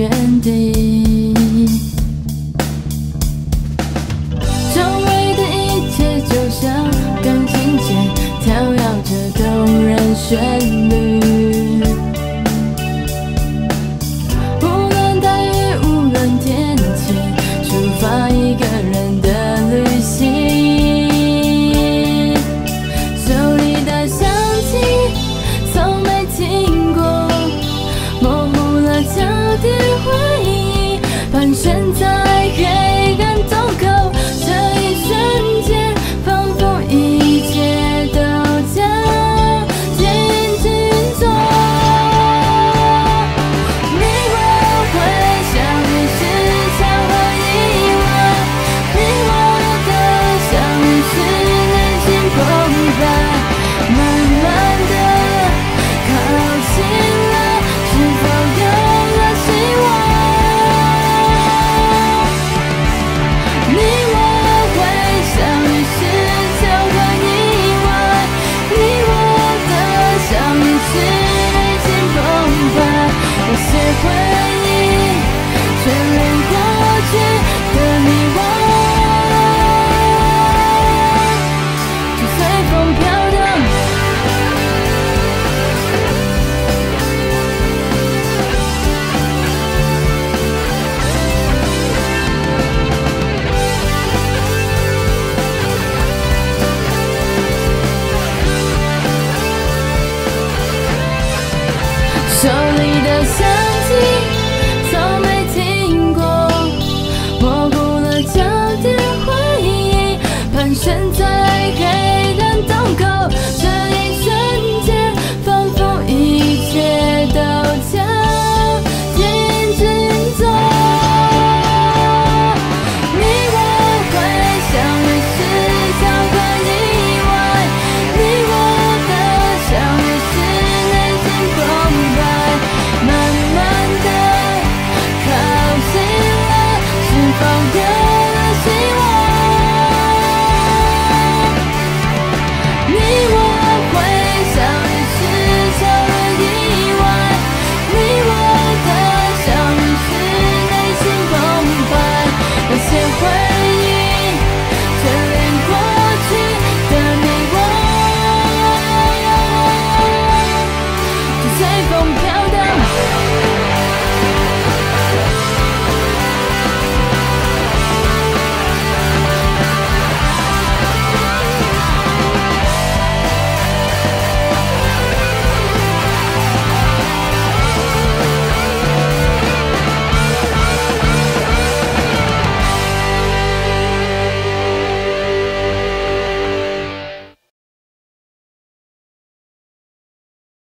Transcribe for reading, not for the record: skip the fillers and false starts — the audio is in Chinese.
原地。周围的一切就像钢琴键，跳跃着动人旋律。无论大雨，无论天气，出发一个人的旅行。手里的香气从没停过，模糊了焦点回忆，盘旋在黑暗洞口。这一瞬间，仿佛一切都将停止运作。你我会相遇时常会意外，你我的相遇是内心澎湃，慢慢的靠近了，是否有了希望？你我会相遇时就会意外，你我的相遇是内心澎湃，有些回忆眷恋。